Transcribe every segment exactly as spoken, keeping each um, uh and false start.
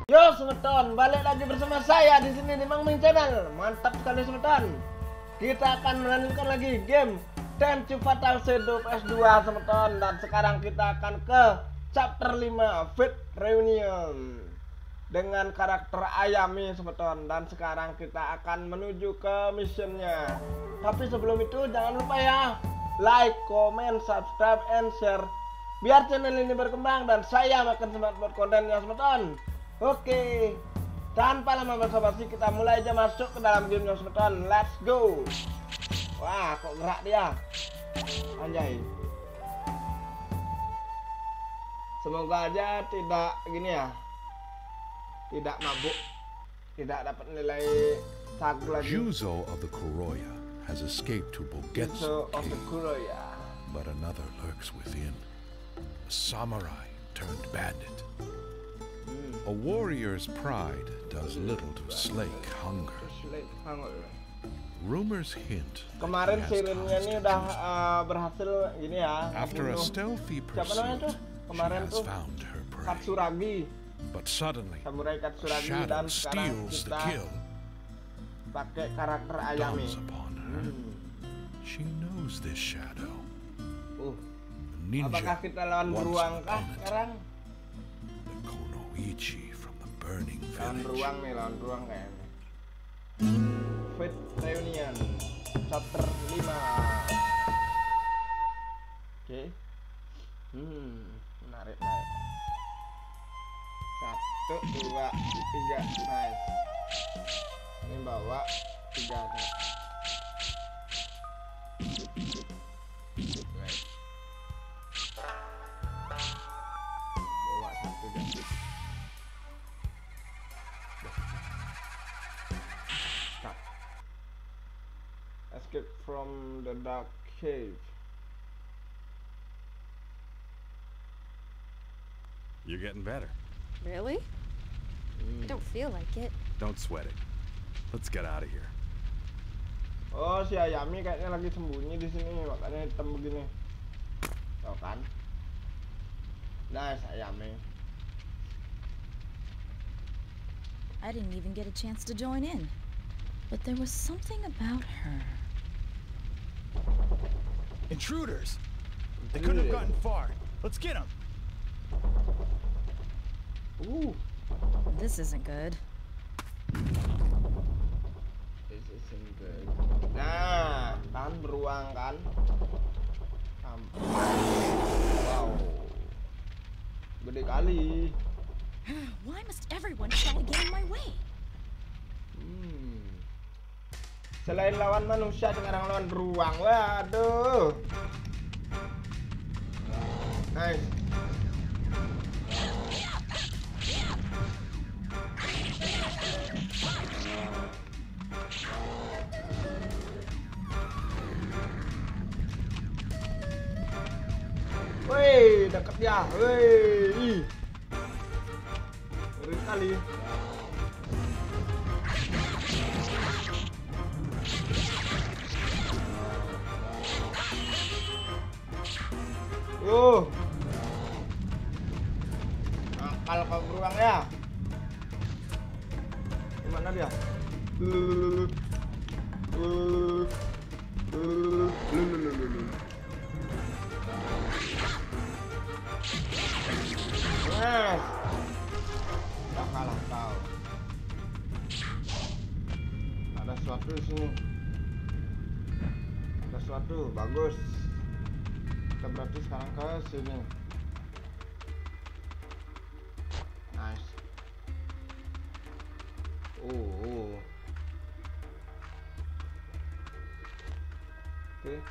Yo Semeton, balik lagi bersama saya di sini di Mang Ming Channel. Mantap sekali Semeton. Kita akan melanjutkan lagi game Ten to Fatal Shadow P S dua Semeton. Dan sekarang kita akan ke chapter lima Fate Reunion dengan karakter Ayami Semeton. Dan sekarang kita akan menuju ke missionnya. Tapi sebelum itu jangan lupa ya, like, comment, subscribe, and share biar channel ini berkembang dan saya makin semangat buat kontennya Semeton. Oke, tanpa lama basa-basi kita mulai aja masuk ke dalam gamenya Semeton. Let's go. Wah, kok gerak dia, anjay. Semoga aja tidak gini ya, tidak mabuk, tidak dapat nilai tag lagi. Juzo of the Kuroya has escaped to Bogetsu Juzo of the Cave, Kuroya. but another lurks within. A samurai turned bandit. A warrior's pride does little to slake hunger. Rumors hint that Kemarin he has Sirinnya ties ini to udah Juzo. uh, berhasil gini ya. After a bunuh. stealthy Siapa namanya pursuit, tuh? she Kemarin has tuh found her prey. Katsuragi, But suddenly, samurai Katsuragi, Shadow dan sekarang steals the kita kill, pakai karakter Ayami. dawns upon her. Hmm. She knows this shadow. Uh, A ninja apakah kita lawan once beruang an kah opponent. sekarang? The Konoichi from the burning Lawan village. beruang nih, lawan beruang kayaknya. Fate Reunion chapter lima. Oke. Hmm, menarik, menarik. Satu, dua, tiga, nice. Ini bawa tiga nih. Nice. Bawa satu dan start. Escape from the dark cave. You're getting better. Really? I don't feel like it. Don't sweat it. Let's get out of here. Oh, si Ayami kayaknya lagi sembunyi di sini, makanya hitam begini. Tahu kan? Nice Ayami. I didn't even get a chance to join in. But there was something about her. Intruders! They couldn't have gotten far. Let's get them! Uh, This isn't good. this isn't good. Nah, kan beruang kan? Sampai. Wow. Gede kali. Why must everyone try to get in my way? Hmm. Selain lawan manusia, sekarang lawan beruang. Waduh. Nice. Woi, deket ya. Woi. Ngeri kali. Uh. Nakal kau beruang ya. Gimana dia? Uh. Uh. Uh. Uh. Nah, tak kalah kau. Ada sesuatu di sini. Ada sesuatu, bagus. Kita berarti sekarang ke sini. Nice. Oh. oh. Oke. Okay.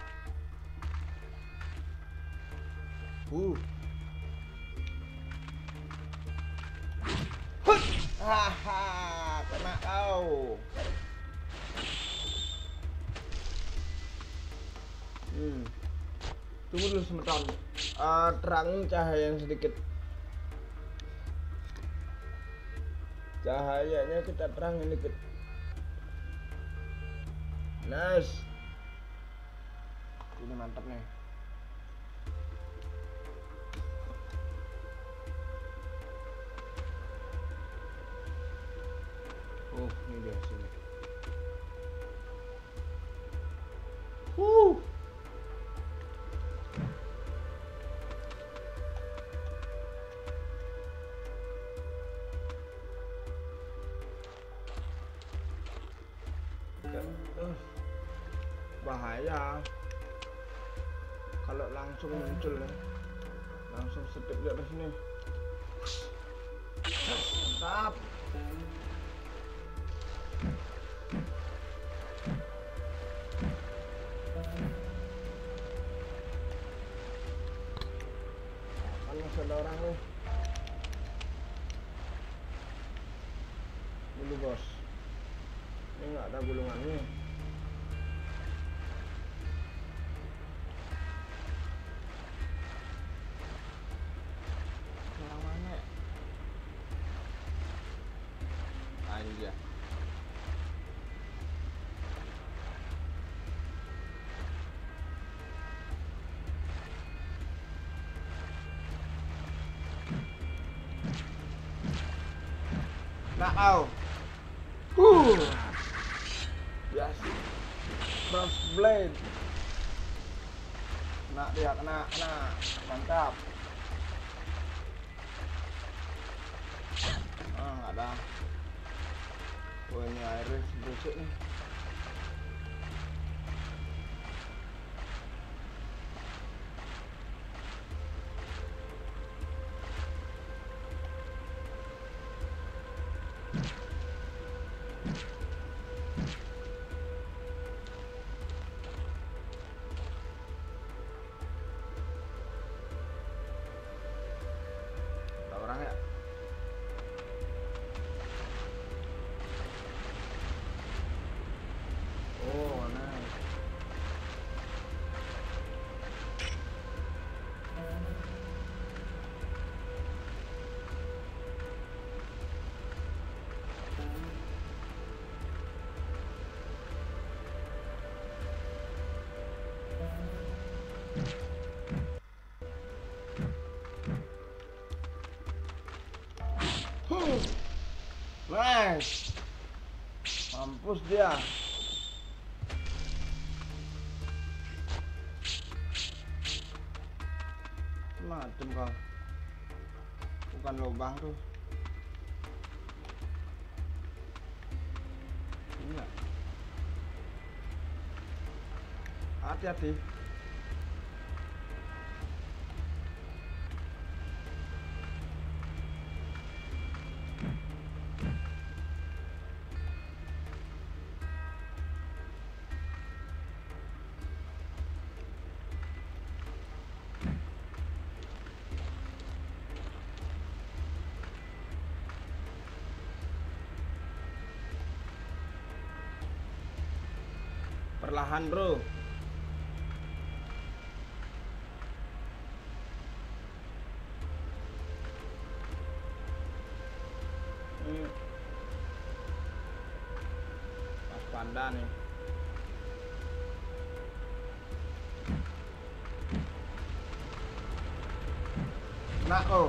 Uh. Haha, kena kau. Hmm. Tunggu dulu sebentar. Uh, terangin cahaya yang sedikit. Cahayanya kita terangin dikit. Nice. Ini mantap nih. Ini dia sini. Wuh. Uh, bahaya kalau langsung muncul nih. Langsung setip di atas sini. Mantap. Kan masih ada orang nih. Dulu bos. Ini nggak ada gulungannya. Orang mana? Aja. Nah, au. Uh. Yes. Cross blade. Kena dia, kena, kena. Mantap. Ah, nggak ada. Wah, ini Iris busuk nih. Ada orang ya? Oh, nice. Huh. Nice. Mampus dia. Macem kau. Bukan lubang tuh. Iya. Hati-hati. Perlahan, bro. Hmm. Waspada nih. Nah, oh.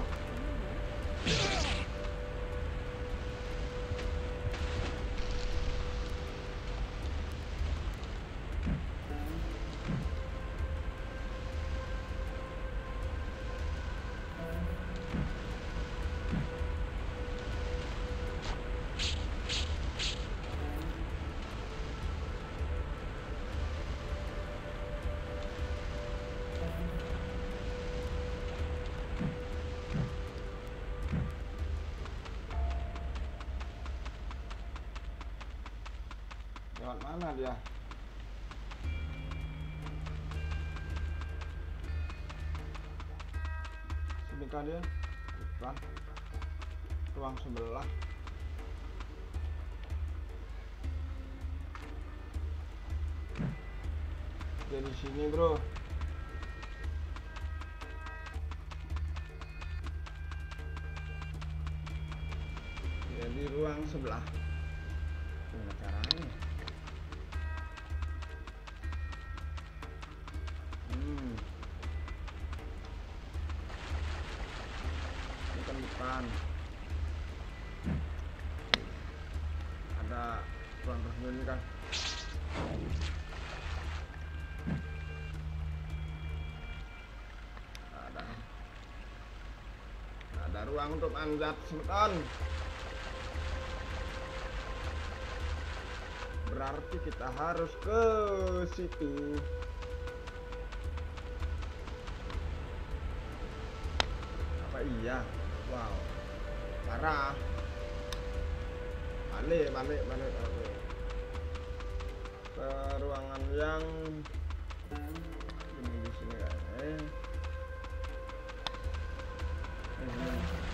Lewat mana dia? Sini kah dia? Bukan. Ruang sebelah. Dari sini, bro. Jadi ruang sebelah. Gimana caranya? Hmm. Ini kan bukan. Ada ini kan. Ada. Ada ruang untuk manjat semeton. Berarti kita harus ke situ. Apa iya? Wow. Parah. Balik, balik, balik, balik. Ke ruangan yang ini di sini kan. Eh. Ini.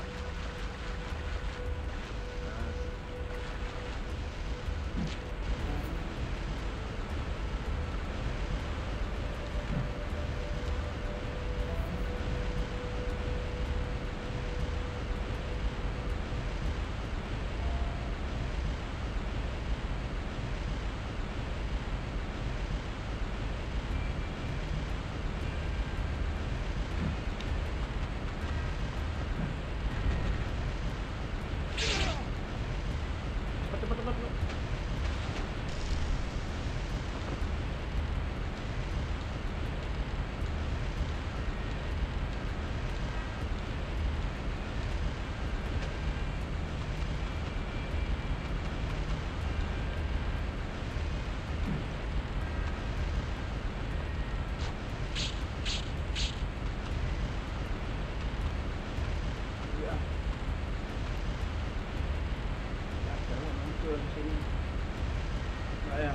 Saya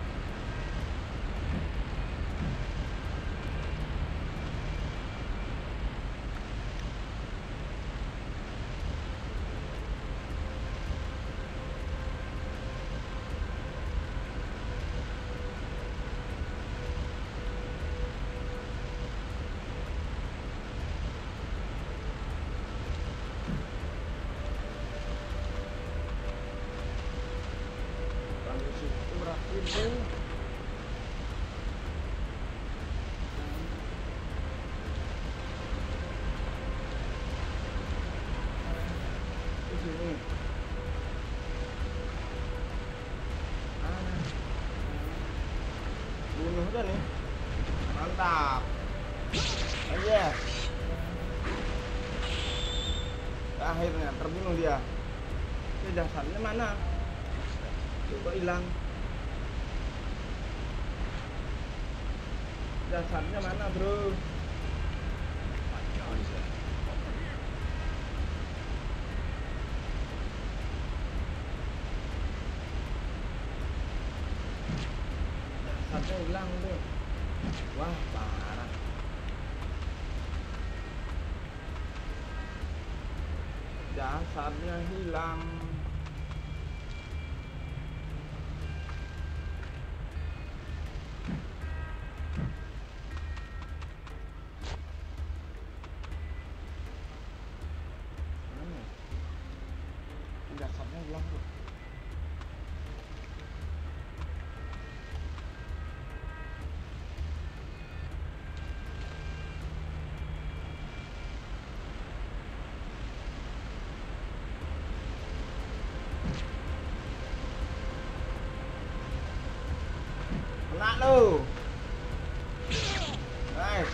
itu di sini. Ah. Bunuh aja nih. Mantap. Aja. Akhirnya terbunuh dia. Ini dasarnya mana? Coba hilang. Dasarnya mana, bro? Dasarnya hilang, bro. Wah, parah. Dasarnya hilang. Dasarnya hilang, bro. Kena lu. Nice.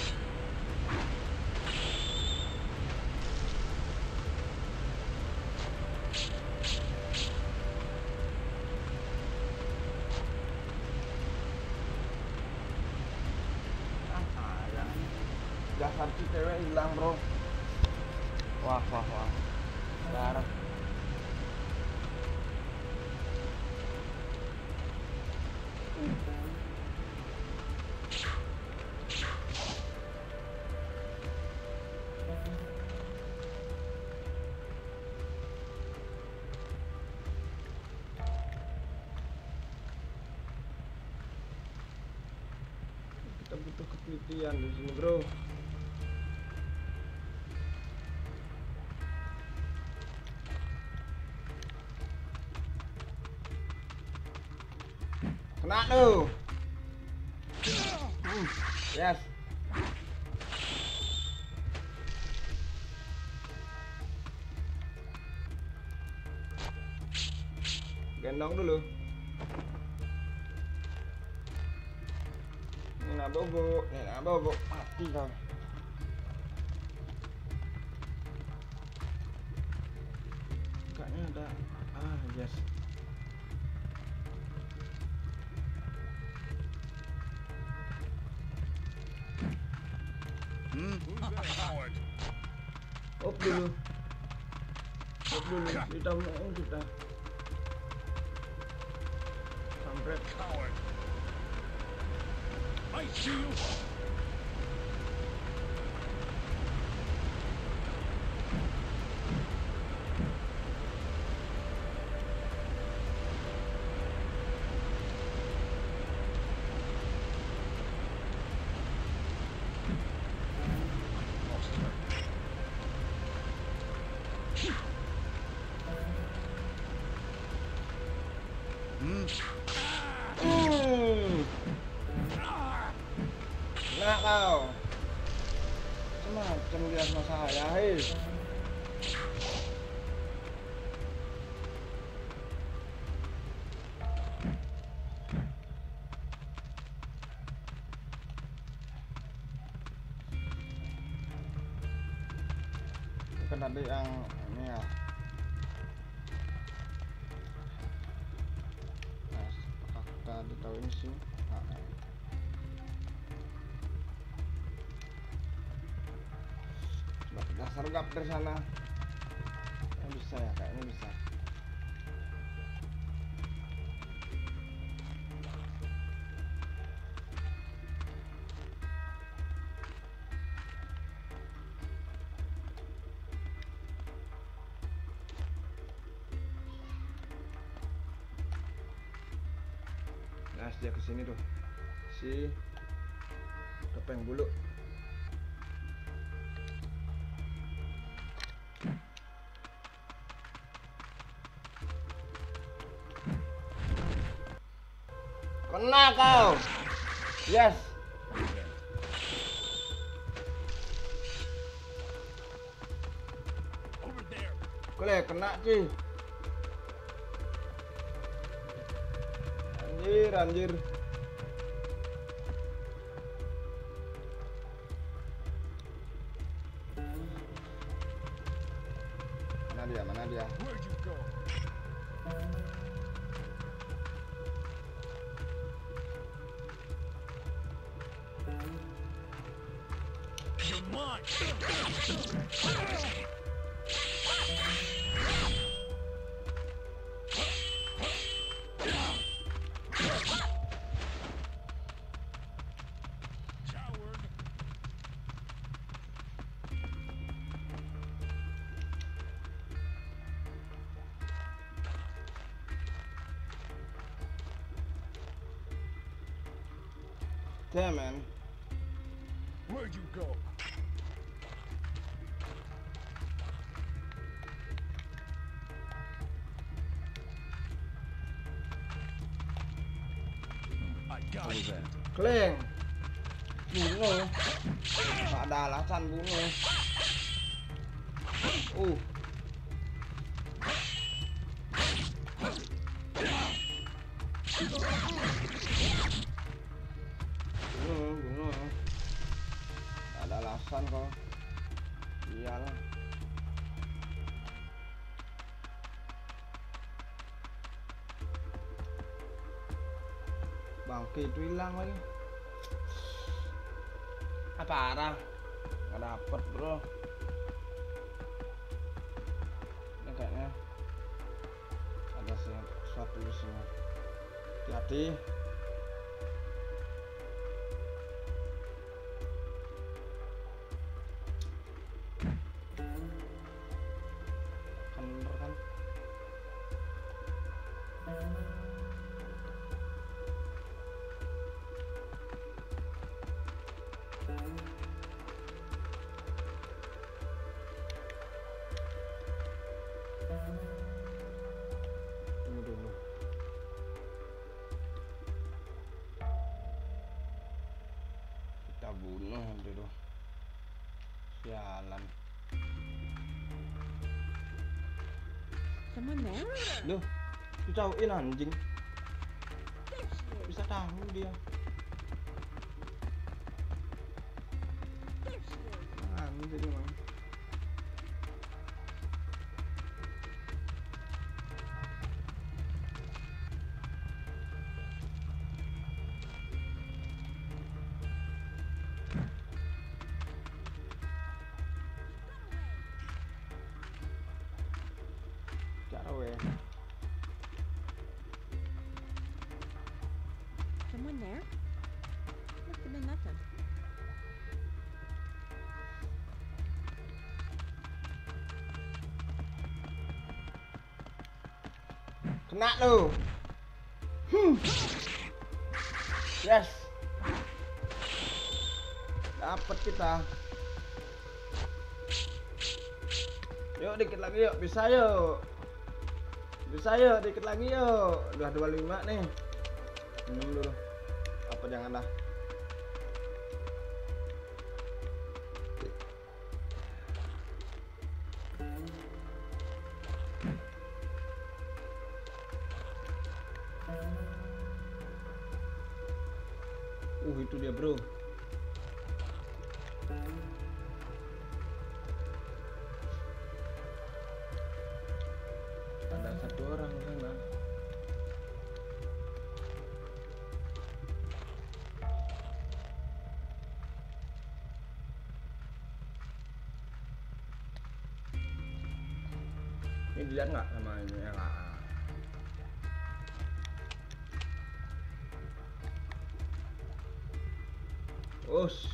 Dasar si cewek hilang, bro. Wah wah wah darah. Kita butuh ketelitian di sini, bro. Kena lu. Hmm, yes. Gendong dulu. Nina Bobo, Nina Bobo, mati kau. Kayaknya ada, ah yes. Op dulu, op dulu, kita mau kita. Kampret. I see you. Hmm. Nah kau, semacam dia sama saya, hei. Bukan tadi yang ini ya. Tadi tahu ini sih. Nah, coba kita sergap dari sana. Ini bisa ya, kayaknya bisa. Nah, dia kesini tuh si topeng bulu. Kena kau. Yes. Over there. Kole kena sih. Anjir, anjir. Mana dia? Mana dia? Where'd you go? You're mine. Coward. Damn, man. Where'd you go? I got you. Kling. Bunuh. Gak ada alasan bunuh. Uh. Bunuh, bunuh. Gak ada alasan kau. Iyalah. Bangke itu hilang lagi. Apa arah? Nggak dapet bro. Ini kayaknya ada sesuatu di sini. Hati-hati. Kan bener kan? Tunggu dulu. Kita bunuh dulu. Sialan. Someone there? Duh, dijauhin anjing. tahu dia. Anjir emang. Someone there? Must have been nothing. Kena lu. Hmm. Yes. Dapat kita. Yuk dikit lagi yuk, bisa yuk. Bisa yuk, dikit lagi yuk. Udah dua puluh lima nih. Minum dulu. Apa jangan dah. Uh, itu dia, bro. Ada satu orang di sana. Ini dilihat nggak sama ini ya nggak? Us.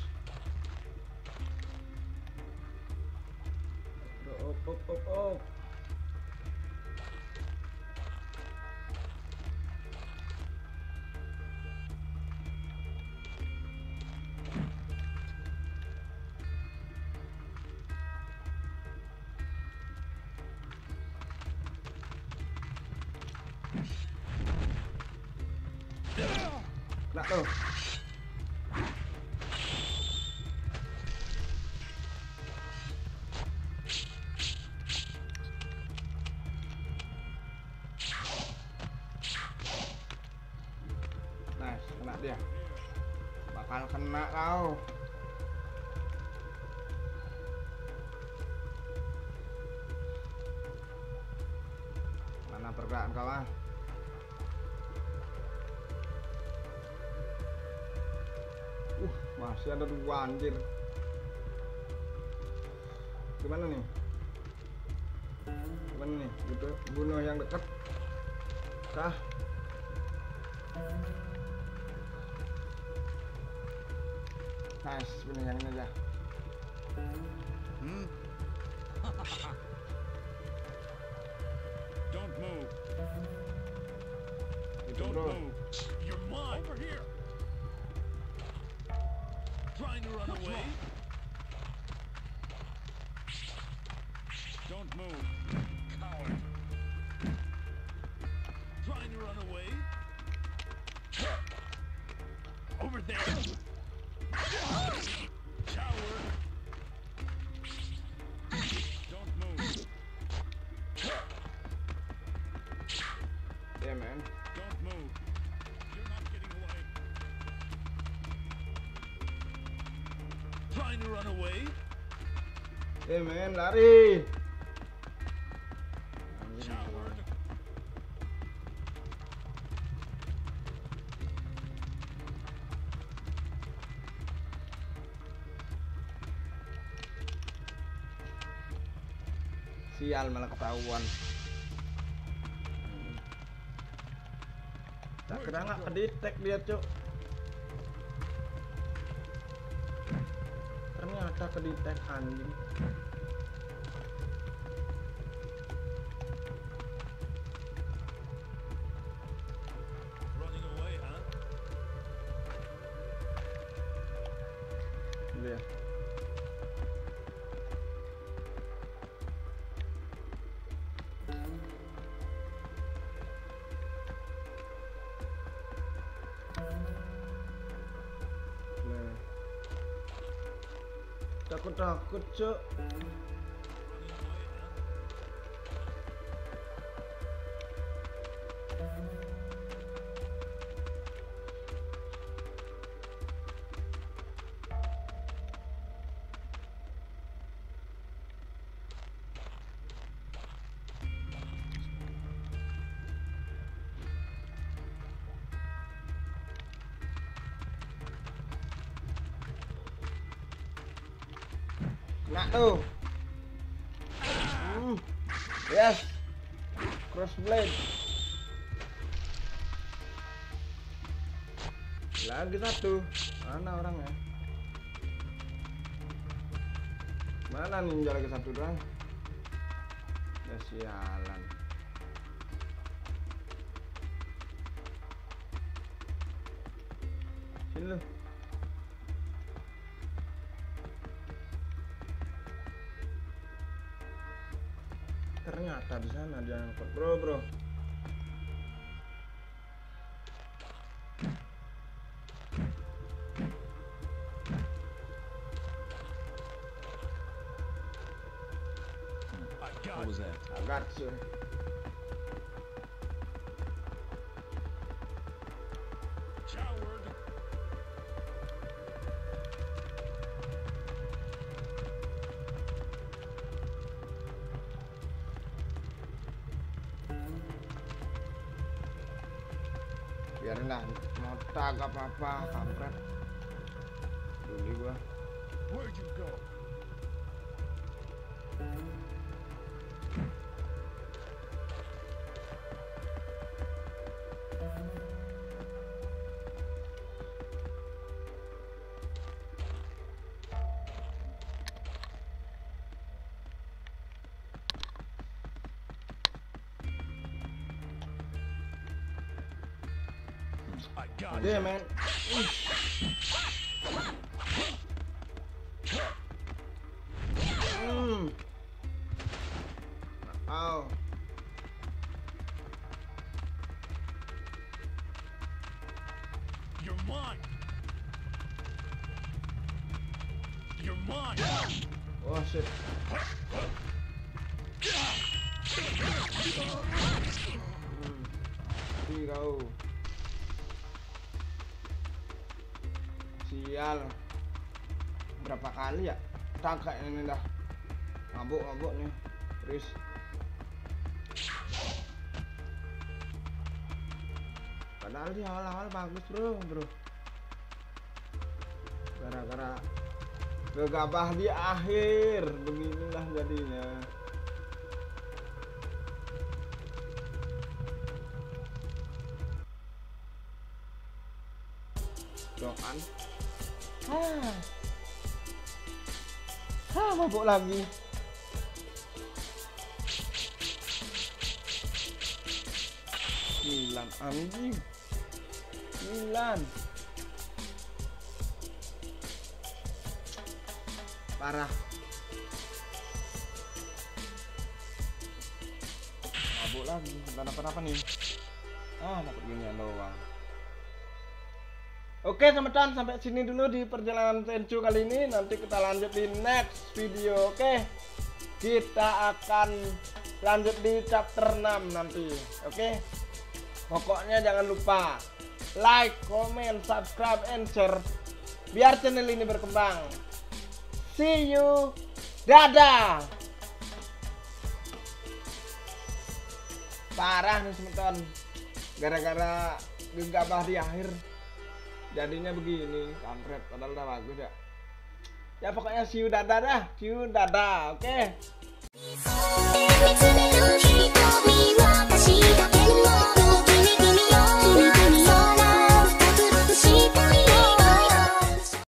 Op op op op. Kena tuh. Nice, kena dia. Bakal kena kau. Mana pergerakan kau ah? Uh, masih ada dua anjir. Gimana nih? Gimana nih? Bunuh, bunuh yang dekat. Kah? Nice, bunuh yang ini aja. Hmm? Don't move. Itu Don't bro. move. You're mine. Over here. Trying to run away. Don't move. Coward. Trying to run away. Over there. Coward. Don't move. Yeah, man. Don't move. You're not getting away. Trying to run away. Yeah, man, lari. Coward. Sial, malah ketahuan. Tak kira nggak kedetek dia, cuk. Ternyata kedetek anjing. Running away, huh? Dia. Nah. Takut-takut, cuk. Nak tuh. Hmm. Yes. Crossblade. Lagi satu. Mana orangnya? Mana ninja lagi satu doang? Ya sialan. Sini lu. Ternyata di sana dia angkot, bro, bro. What was that? Agak sih. Coward. Biarin lah, mota gak apa-apa, kampret. Dulu gua. Where'd you go? I got Dia you. men. Hmm. Oh. You're mine. You're mine. Oh shit. Hmm. Đi kau. Sial. Berapa kali ya? Tangkap ini dah. Mabuk-mabuk nih. Terus. Padahal di awal-awal bagus bro, bro. Gara-gara gegabah di akhir, beginilah jadinya. Doan. Hah. Hah, mabuk lagi. Sembilan anjing. Sembilan. Parah. Mabuk lagi. Nggak dapat apa nih? Ah, dapat ginian doang. Oke teman-teman, sampai sini dulu di perjalanan Tenchu kali ini. Nanti kita lanjut di next video. Oke, kita akan lanjut di chapter enam nanti. Oke, pokoknya jangan lupa like, comment, subscribe, and share biar channel ini berkembang. See you, dadah. Parah nih teman-teman, gara-gara gegabah di akhir jadinya begini, kampret. Padahal udah bagus ya. Ya pokoknya see you, dadah dah. See you, dadah. Oke.